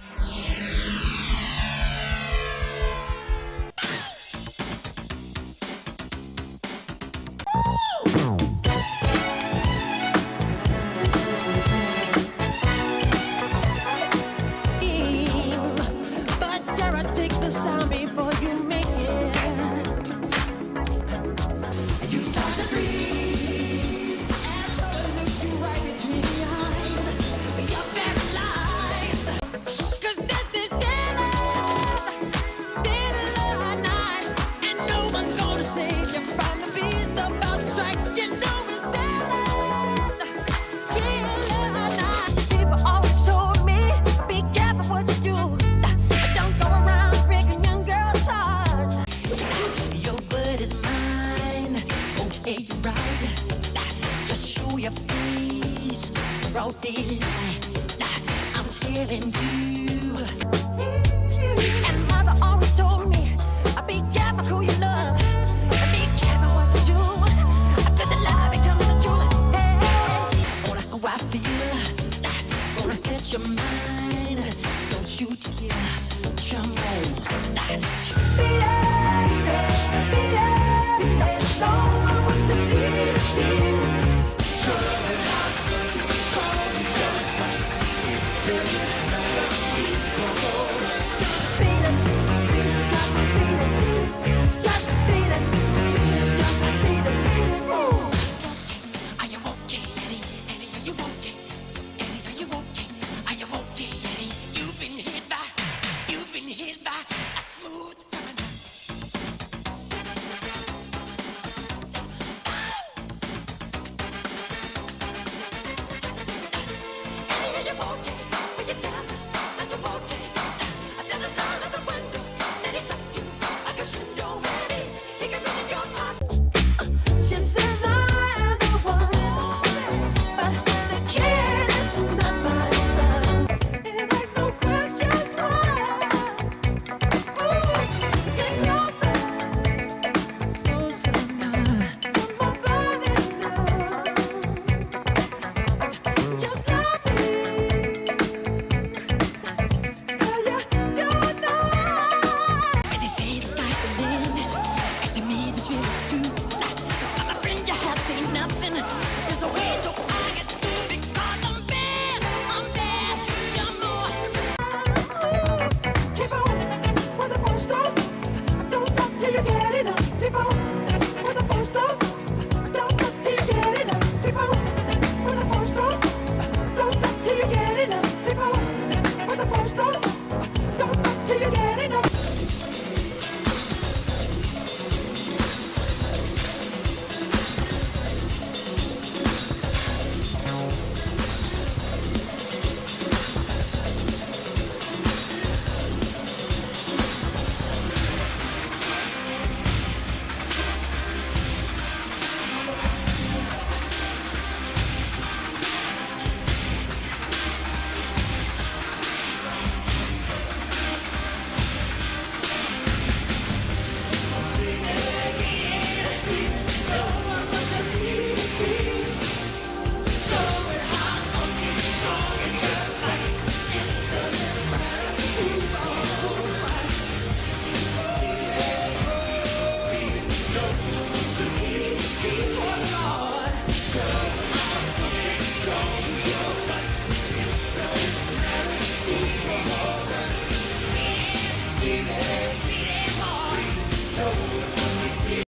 But dare I take the sound before you make it? You start to breeze, and so it looks you right between the eyes. You're paralyzed, 'cause there's this dead night, and no one's gonna save you from the beast about to strike. You know it's dead night. People always told me, be careful what you do. Don't go around breaking young girls' hearts. Your word is mine. Okay, you're right. Just show your face. Broad daylight. I'm telling you. And mother always told me, be careful who you love. Be careful what you do. 'Cause the lie becomes the truth. Hey, on how I feel. Gonna catch your mind. Don't you dare jump on. Beat it, beat it, beat it. No one wants to beat it. No.